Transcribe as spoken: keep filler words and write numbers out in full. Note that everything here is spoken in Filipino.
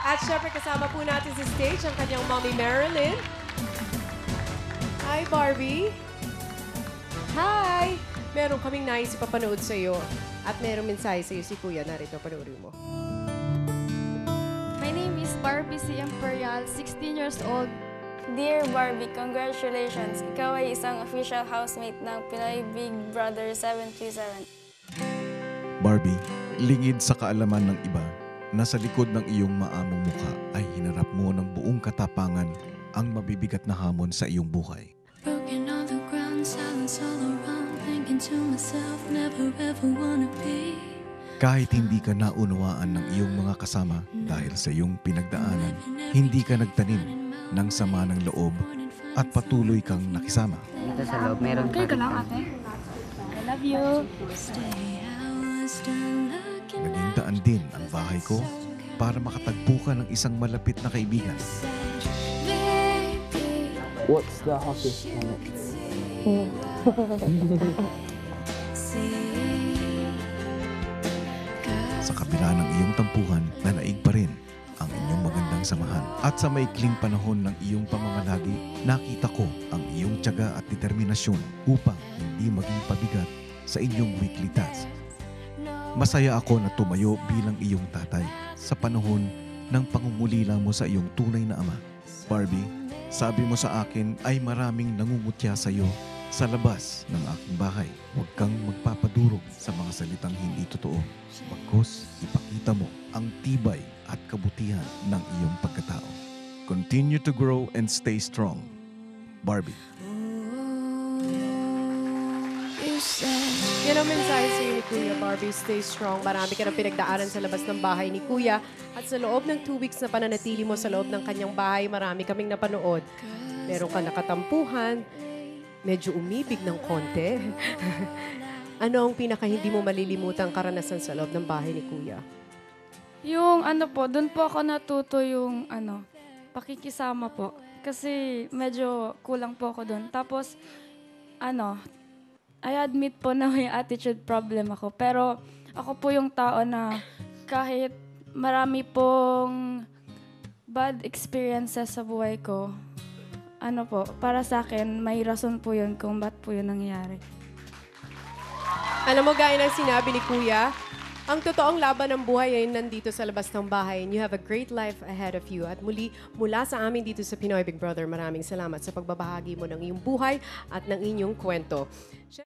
At syempre kasama po natin sa stage ang kanyang mommy Marilyn. Hi, Barbie. Hi! Meron kaming nais ipapanood sa iyo. At merong mensahe sa iyo si Kuya. Narito, panoorin mo. My name is Barbie C. Imperial, sixteen years old. Dear Barbie, congratulations! Ikaw ay isang official housemate ng Pinoy Big Brother seven three seven. Barbie, lingid sa kaalaman ng iba na sa likod ng iyong maamong mukha ay hinarap mo ng buong katapangan ang mabibigat na hamon sa iyong buhay. Broken on the ground, silence all around, thinking to myself, never ever wanna be. Kahit hindi ka naunawaan ng iyong mga kasama dahil sa iyong pinagdaanan, hindi ka nagtanim ng sama ng loob at patuloy kang nakisama. Dito sa loob, meron Okay ka lang, ate? I love you. Naging daan din ang bahay ko para makatagpo ka ng isang malapit na kaibigan. What's the hottest moment? Sa kabila ng iyong tampuhan, nanaig pa rin ang inyong magandang samahan. At sa maikling panahon ng iyong pamangalagi, nakita ko ang iyong tiyaga at determinasyon upang hindi maging pabigat sa inyong weekly task. Masaya ako na tumayo bilang iyong tatay sa panahon ng pangungulila mo sa iyong tunay na ama. Barbie, sabi mo sa akin ay maraming nangungutya sa iyo sa labas ng aking bahay. Huwag kang magpapadurog sa mga salitang hindi totoo. Bagkus, ipakita mo ang tibay at kabutihan ng iyong pagkatao. Continue to grow and stay strong. Barbie. Yan ang mensahe sa iyo ni Kuya Barbie. Stay strong. Marami ka ng pinagdaanan sa labas ng bahay ni Kuya. At sa loob ng two weeks na pananatili mo sa loob ng kanyang bahay, marami kaming napanood. Meron ka nakatampuhan, medyo umibig ng konti. Ano ang pinaka hindi mo malilimutang karanasan sa loob ng bahay ni Kuya? Yung ano po, doon po ako natuto yung ano, pakikisama po. Kasi medyo kulang po ako doon. Tapos, ano, I admit po na may attitude problem ako. Pero ako po yung tao na kahit marami pong bad experiences sa buhay ko, ano po, para sa akin, may rason po yun kung ba't po yun nangyayari. Alam mo, gaya ng sinabi ni Kuya, ang totoong laban ng buhay ay nandito sa labas ng bahay and you have a great life ahead of you. At muli, mula sa amin dito sa Pinoy Big Brother, maraming salamat sa pagbabahagi mo ng iyong buhay at ng inyong kwento.